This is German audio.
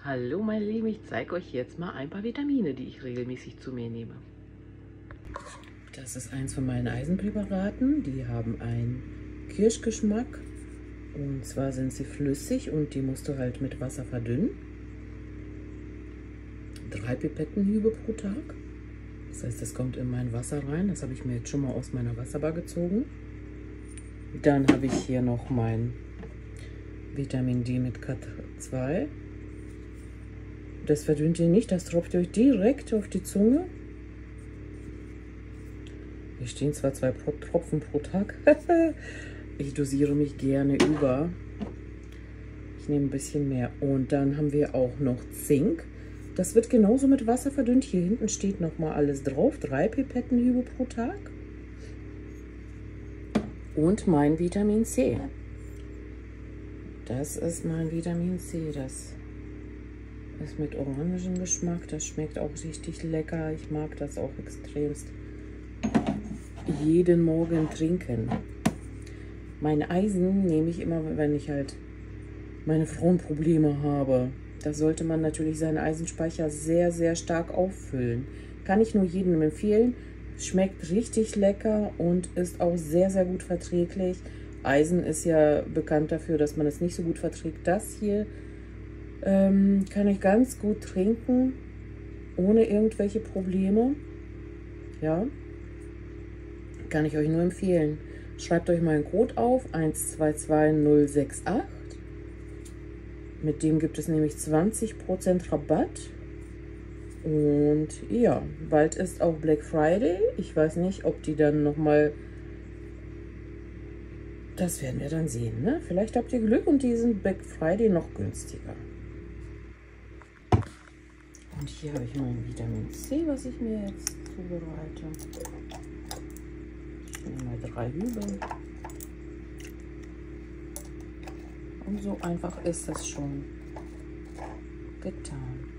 Hallo meine Lieben, ich zeige euch jetzt mal ein paar Vitamine, die ich regelmäßig zu mir nehme. Das ist eins von meinen Eisenpräparaten. Die haben einen Kirschgeschmack. Und zwar sind sie flüssig und die musst du halt mit Wasser verdünnen. 3 Pipettenhiebe pro Tag. Das heißt, das kommt in mein Wasser rein. Das habe ich mir jetzt schon mal aus meiner Wasserbar gezogen. Dann habe ich hier noch mein Vitamin D mit K2. Das verdünnt ihr nicht, das tropft euch direkt auf die Zunge. Hier stehen zwar 2 Tropfen pro Tag. Ich dosiere mich gerne über. Ich nehme ein bisschen mehr. Und dann haben wir auch noch Zink. Das wird genauso mit Wasser verdünnt. Hier hinten steht nochmal alles drauf. 3 Pipettenhiebe pro Tag. Und mein Vitamin C. Das ist mein Vitamin C. Das ist mit Orangengeschmack. Das schmeckt auch richtig lecker. Ich mag das auch extremst. Jeden Morgen trinken. Mein Eisen nehme ich immer, wenn ich halt meine Frauenprobleme habe. Da sollte man natürlich seinen Eisenspeicher sehr, sehr stark auffüllen. Kann ich nur jedem empfehlen. Schmeckt richtig lecker und ist auch sehr, sehr gut verträglich. Eisen ist ja bekannt dafür, dass man es nicht so gut verträgt. Das hier kann ich ganz gut trinken, ohne irgendwelche Probleme. Ja, kann ich euch nur empfehlen. Schreibt euch meinen Code auf, 122068. Mit dem gibt es nämlich 20% Rabatt. Und ja, bald ist auch Black Friday. Ich weiß nicht, ob die dann nochmal... Das werden wir dann sehen, ne? Vielleicht habt ihr Glück und die sind Black Friday noch günstiger. Und hier habe ich mein Vitamin C, was ich mir jetzt zubereite. Ich nehme mal 3 Hübe. Und so einfach ist das schon getan.